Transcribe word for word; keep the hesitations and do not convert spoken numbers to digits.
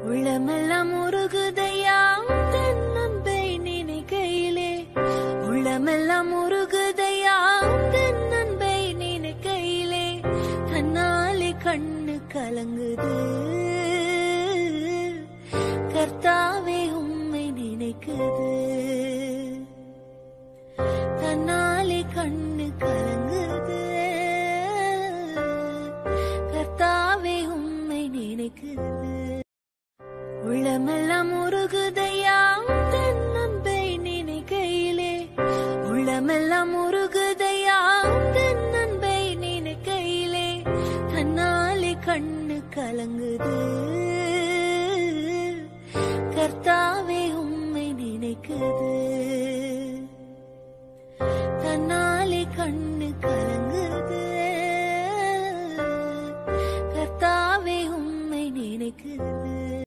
உள்ளமெல்லாம் உருகுதையா தன் அன்பை நினைக்கையிலே உள்ளமெல்லாம் உருகுதையா தன் அன்பை நினைக்கையிலே தன்னாலே கண்ணு கலங்குது கர்த்தாவே உம்மை நினைக்குது தன்னாலே கண்ணு கலங்குது கர்த்தாவே உம்மை நினைக்குது உள்ளமெல்லாம் உருகுதையா தன் அன்பை நினைக்கையிலே உள்ளமெல்லாம் உருகுதையா தன் அன்பை நினைக்கையிலே தன்னாலே கண்ணு கலங்குது கர்த்தாவே உம்மை நினைக்குது தன்னாலே கண்ணு கலங்குது கர்த்தாவே உம்மை நினைக்குது.